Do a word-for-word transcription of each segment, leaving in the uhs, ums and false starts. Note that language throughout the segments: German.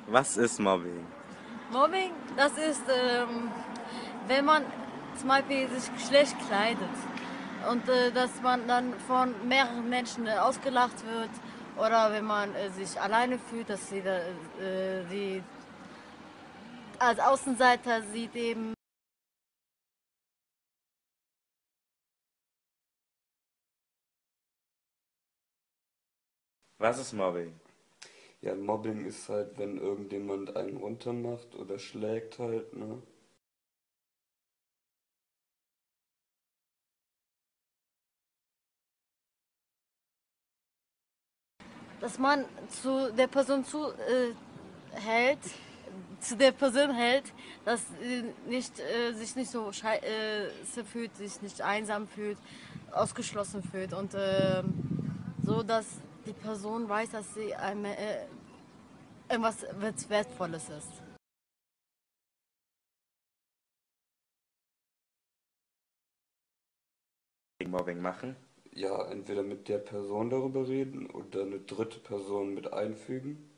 Was ist Mobbing? Mobbing, das ist, ähm, wenn man zum Beispiel sich schlecht kleidet und äh, dass man dann von mehreren Menschen äh, ausgelacht wird oder wenn man äh, sich alleine fühlt, dass sie, da, äh, sie als Außenseiter sieht eben. Was ist Mobbing? Ja, Mobbing ist halt, wenn irgendjemand einen runtermacht oder schlägt halt, ne? Dass man zu der Person zu äh, hält, zu der Person hält, dass äh, nicht, äh, sich nicht so schei äh, fühlt, sich nicht einsam fühlt, ausgeschlossen fühlt und äh, so, dass die Person weiß, dass sie einem, äh, irgendwas Wertvolles ist. Gegen Mobbing machen? Ja, entweder mit der Person darüber reden oder eine dritte Person mit einfügen.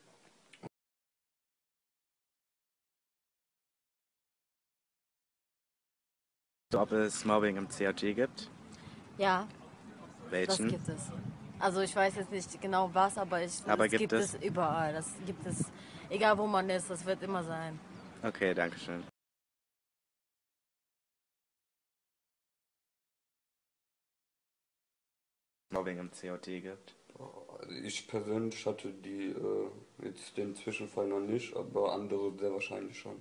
Ob es Mobbing im C J D gibt? Ja, das Welchen? gibt es. Also ich weiß jetzt nicht genau was, aber ich, Aber es gibt gibt es? es überall. Das gibt es, egal wo man ist, das wird immer sein. Okay, danke schön. Mobbing im C J D gibt? Also ich persönlich hatte die äh, jetzt den Zwischenfall noch nicht, aber andere sehr wahrscheinlich schon.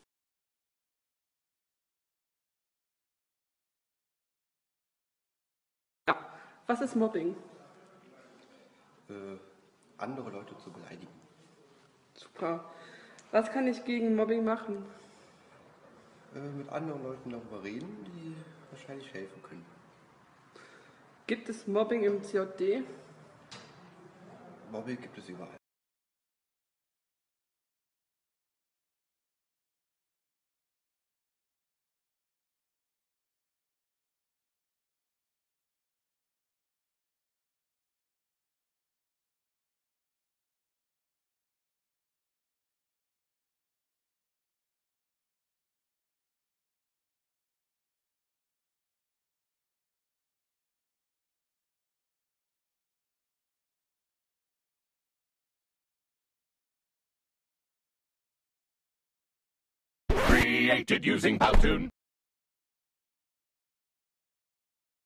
Ja, was ist Mobbing? Äh, andere Leute zu beleidigen. Super. Was kann ich gegen Mobbing machen? Äh, mit anderen Leuten darüber reden, die wahrscheinlich helfen können. Gibt es Mobbing im C J D? Mobbing gibt es überall. Created using Powtoon.